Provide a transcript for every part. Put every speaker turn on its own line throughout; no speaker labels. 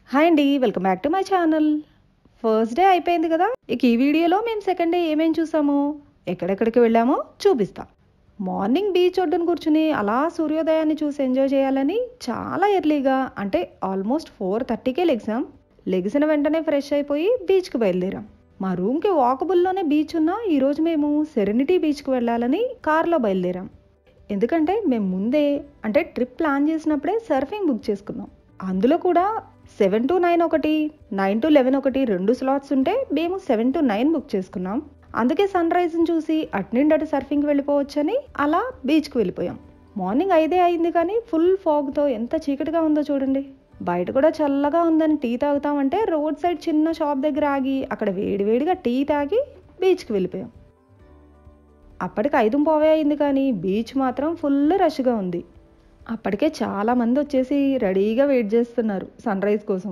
Hi అండి, welcome back to my channel. First day అయిపోయింది కదా. ఇక ఈ వీడియోలో మేము సెకండ్ డే ఏమేం చూసాము, ఎక్కడెక్కడికి వెళ్ళామో చూపిస్తా. మార్నింగ్ బీచ్ ఒడ్డున కూర్చుని అలా సూర్యోదయాన్ని చూసి ఎంజాయ్ చేయాలని చాలా ఎర్లీగా, అంటే ఆల్మోస్ట్ 4:30కే లెగ్సాం. లెగిసిన వెంటనే ఫ్రెష్ అయిపోయి బీచ్కి బయలుదేరాం. మా రూమ్కి వాకబుల్లోనే బీచ్ ఉన్నా ఈరోజు మేము సెరెనిటీ బీచ్కి వెళ్ళాలని కార్లో బయలుదేరాం. ఎందుకంటే మేము ముందే, అంటే ట్రిప్ ప్లాన్ చేసినప్పుడే సర్ఫింగ్ బుక్ చేసుకున్నాం. అందులో కూడా 7 to 9 ఒకటి, 9 to 11 ఒకటి, 2 స్లాట్స్ ఉంటే మేము 7 to 9 బుక్ చేసుకున్నాం. అందుకే సన్ రైజ్ని చూసి అటు అటు సర్ఫింగ్కి వెళ్ళిపోవచ్చని అలా బీచ్కి వెళ్ళిపోయాం. మార్నింగ్ 5 అయింది కానీ ఫుల్ ఫాగ్తో ఎంత చీకటిగా ఉందో చూడండి. బయట కూడా చల్లగా ఉందని టీ తాగుతామంటే రోడ్ సైడ్ చిన్న షాప్ దగ్గర ఆగి అక్కడ వేడివేడిగా టీ తాగి బీచ్కి వెళ్ళిపోయాం. అప్పటికి 5:15 అయింది కానీ బీచ్ మాత్రం ఫుల్ రష్గా ఉంది. అప్పటికే చాలా మంది వచ్చేసి రెడీగా వెయిట్ చేస్తున్నారు సన్ రైజ్ కోసం.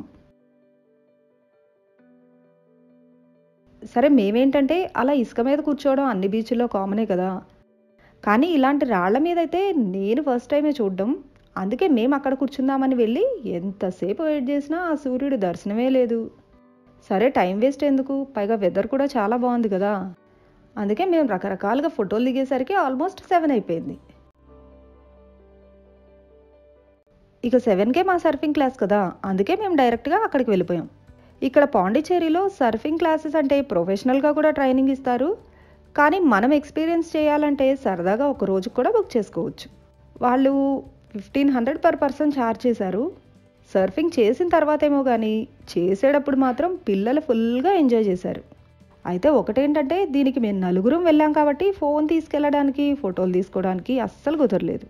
సరే, మేమేంటంటే అలా ఇసుక మీద కూర్చోవడం అన్ని బీచ్ల్లో కామనే కదా, కానీ ఇలాంటి రాళ్ల మీద అయితే నేను ఫస్ట్ టైమే చూడడం. అందుకే మేము అక్కడ కూర్చుందామని వెళ్ళి ఎంతసేపు వెయిట్ చేసినా ఆ సూర్యుడి దర్శనమే లేదు. సరే, టైం వేస్ట్ ఎందుకు, పైగా వెదర్ కూడా చాలా బాగుంది కదా. అందుకే మేము రకరకాలుగా ఫోటోలు దిగేసరికి ఆల్మోస్ట్ 7 అయిపోయింది. ఇక 7కే మా సర్ఫింగ్ క్లాస్ కదా, అందుకే మేము డైరెక్ట్గా అక్కడికి వెళ్ళిపోయాం. ఇక్కడ పాండిచ్చేరిలో సర్ఫింగ్ క్లాసెస్ అంటే ప్రొఫెషనల్గా కూడా ట్రైనింగ్ ఇస్తారు, కానీ మనం ఎక్స్పీరియన్స్ చేయాలంటే సరదాగా ఒక రోజు కూడా బుక్ చేసుకోవచ్చు. వాళ్ళు 1500 per person ఛార్జ్ చేశారు. సర్ఫింగ్ చేసిన తర్వాత ఏమో కానీ చేసేటప్పుడు మాత్రం పిల్లలు ఫుల్గా ఎంజాయ్ చేశారు. అయితే ఒకటేంటంటే దీనికి మేము 4 వెళ్ళాం కాబట్టి ఫోన్ తీసుకెళ్ళడానికి, ఫోటోలు తీసుకోవడానికి అస్సలు కుదరలేదు.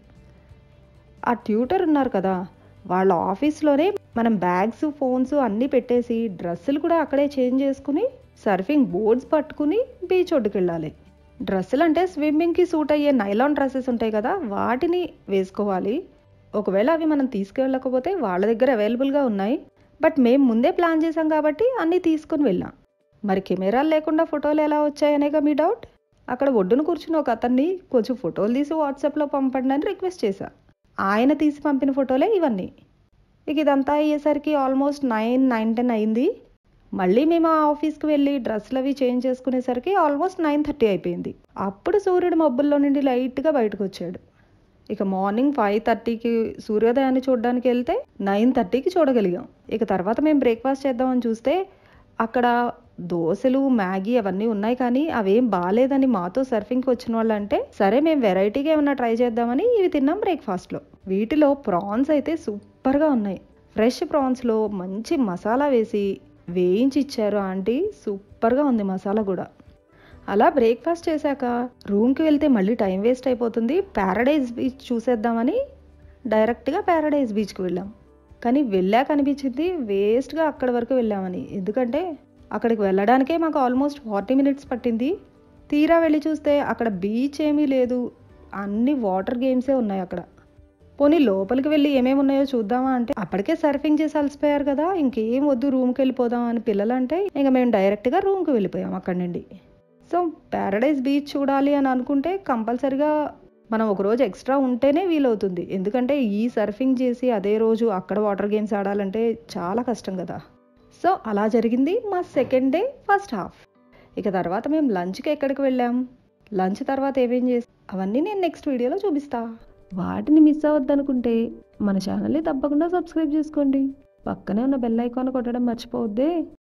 ఆ ట్యూటర్ ఉన్నారు కదా, వాళ్ళ ఆఫీస్లోనే మనం బ్యాగ్స్, ఫోన్స్ అన్నీ పెట్టేసి డ్రెస్సులు కూడా అక్కడే చేంజ్ చేసుకుని సర్ఫింగ్ బోర్డ్స్ పట్టుకుని బీచ్ ఒడ్డుకు వెళ్ళాలి. డ్రెస్సులు అంటే స్విమ్మింగ్కి సూట్ అయ్యే నైలాన్ డ్రెస్సెస్ ఉంటాయి కదా, వాటిని వేసుకోవాలి. ఒకవేళ అవి మనం తీసుకెళ్ళకపోతే వాళ్ళ దగ్గర అవైలబుల్గా ఉన్నాయి. బట్ మేము ముందే ప్లాన్ చేసాం కాబట్టి అన్నీ తీసుకుని వెళ్ళాం. మరి కెమెరాలు లేకుండా ఫోటోలు ఎలా వచ్చాయనేగా మీ డౌట్. అక్కడ ఒడ్డున కూర్చుని ఒక అతన్ని కొంచెం ఫోటోలు తీసి వాట్సాప్లో పంపండి అని రిక్వెస్ట్ చేశా. ఆయన తీసి పంపిన ఫోటోలే ఇవన్నీ. ఇక ఇదంతా అయ్యేసరికి ఆల్మోస్ట్ 9-10 అయింది. మళ్ళీ మేము ఆ ఆఫీస్కి వెళ్ళి డ్రెస్సులు అవి చేంజ్ చేసుకునేసరికి ఆల్మోస్ట్ 9:30 అయిపోయింది. అప్పుడు సూర్యుడు మబ్బుల్లో నుండి లైట్గా బయటకు వచ్చాడు. ఇక మార్నింగ్ 5:30కి సూర్యోదయాన్ని చూడడానికి వెళ్తే 9:30కి చూడగలిగాం. ఇక తర్వాత మేము బ్రేక్ఫాస్ట్ చేద్దామని చూస్తే అక్కడ దోశలు, మ్యాగీ అవన్నీ ఉన్నాయి, కానీ అవేం బాగాలేదని మాతో సర్ఫింగ్కి వచ్చిన వాళ్ళు అంటే, సరే మేము వెరైటీగా ఏమన్నా ట్రై చేద్దామని ఇవి తిన్నాం బ్రేక్ఫాస్ట్లో. వీటిలో ప్రాన్స్ అయితే సూపర్గా ఉన్నాయి. ఫ్రెష్ ప్రాన్స్లో మంచి మసాలా వేసి వేయించి ఇచ్చారు ఆంటీ. సూపర్గా ఉంది మసాలా కూడా. అలా బ్రేక్ఫాస్ట్ చేశాక రూమ్కి వెళ్తే మళ్ళీ టైం వేస్ట్ అయిపోతుంది. ప్యారడైజ్ బీచ్ చూసేద్దామని డైరెక్ట్గా ప్యారడైజ్ బీచ్కి వెళ్ళాం. కానీ వెళ్ళాక అనిపించింది వేస్ట్గా అక్కడి వరకు వెళ్ళామని. ఎందుకంటే అక్కడికి వెళ్ళడానికే మాకు ఆల్మోస్ట్ 40 minutes పట్టింది. తీరా వెళ్ళి చూస్తే అక్కడ బీచ్ ఏమీ లేదు, అన్ని వాటర్ గేమ్సే ఉన్నాయి అక్కడ. పోనీ లోపలికి వెళ్ళి ఏమేమి ఉన్నాయో చూద్దామా అంటే అప్పటికే సర్ఫింగ్ చేసి అలసిపోయారు కదా, ఇంకేం వద్దు రూమ్కి వెళ్ళిపోదాం అని పిల్లలు అంటే ఇంకా మేము డైరెక్ట్గా రూమ్కి వెళ్ళిపోయాం అక్కడి నుండి. సో ప్యారడైజ్ బీచ్ చూడాలి అని అనుకుంటే కంపల్సరిగా మనం ఒక రోజు ఎక్స్ట్రా ఉంటేనే వీలవుతుంది. ఎందుకంటే ఈ సర్ఫింగ్ చేసి అదే రోజు అక్కడ వాటర్ గేమ్స్ ఆడాలంటే చాలా కష్టం కదా. సో అలా జరిగింది మా సెకండ్ డే ఫస్ట్ హాఫ్. ఇక తర్వాత మేము లంచ్కి ఎక్కడికి వెళ్ళాం, లంచ్ తర్వాత ఏమేం చేసి అవన్నీ నేను నెక్స్ట్ వీడియోలో చూపిస్తా. వాటిని మిస్ అవ్వద్దనుకుంటే మన ఛానల్ని తప్పకుండా సబ్స్క్రైబ్ చేసుకోండి. పక్కనే ఉన్న బెల్ ఐకాన్ కొట్టడం మర్చిపోవద్దే.